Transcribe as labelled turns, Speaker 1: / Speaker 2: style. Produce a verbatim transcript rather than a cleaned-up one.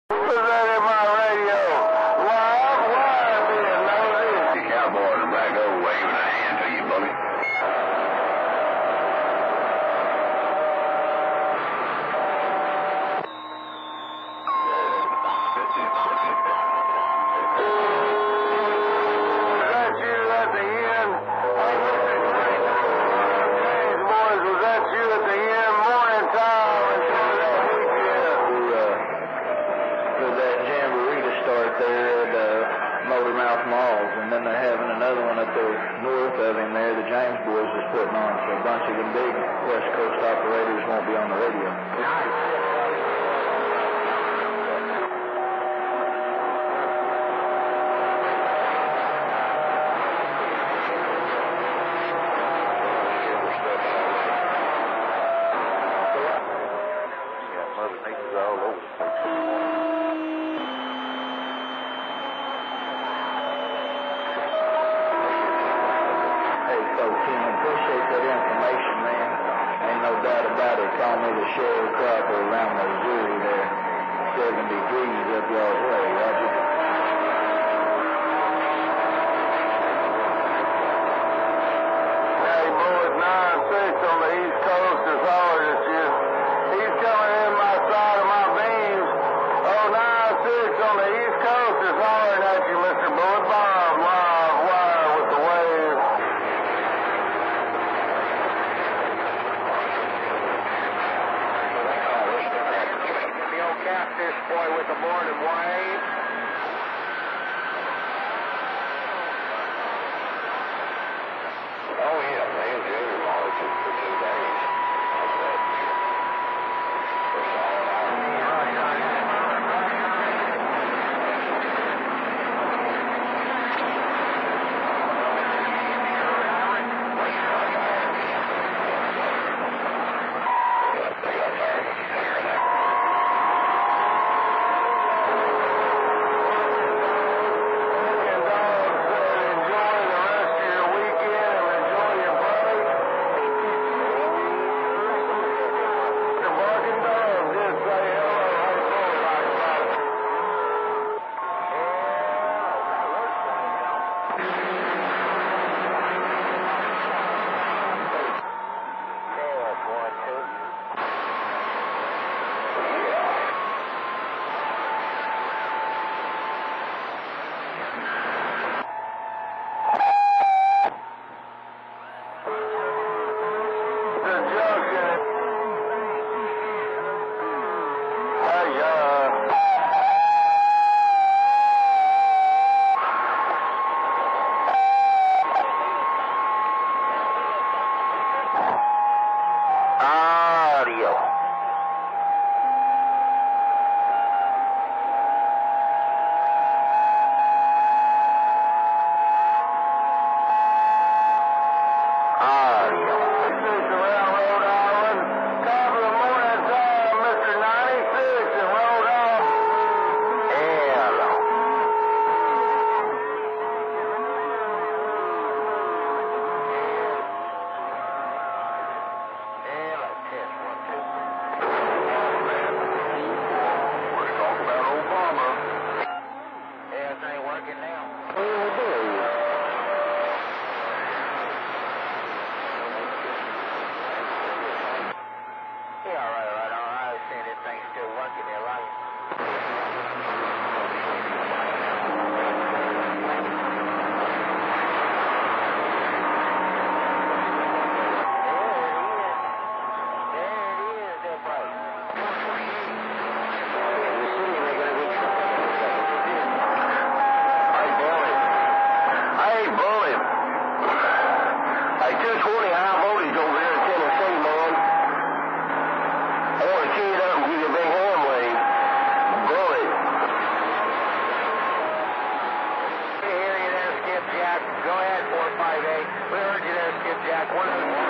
Speaker 1: Put that in my radio. LiveWire being nosy. The cowboy in the back over waving a hand to you, buddy. Was that you at the end? Hey, boys, was that you at the end? Morning time.
Speaker 2: There at uh, Motor Mouth Malls, and then they're having another one up there north of him there, the James boys is putting on, so a bunch of the big West Coast operators won't be on the radio.
Speaker 1: Nice.
Speaker 2: Call me the ShareCropper around Missouri there, seven degrees up y'all's way, Roger.
Speaker 1: Hey, boys, nine six on the East Coast is hard at you. He's coming in my side of my beams. Oh, nine six on the East Coast is hard at you, Mister Bullet Bob. LiveWire with the wave. CatfishBoy with the morning wave. Oh yeah, man, Junior Lodge for two days. two twenty high voltage over here in Tennessee, man. I want to key it up and give you a big hand wave. Bullet. We hear you there, Skipjack. Go ahead, four five eight. We heard you there, Skipjack. one oh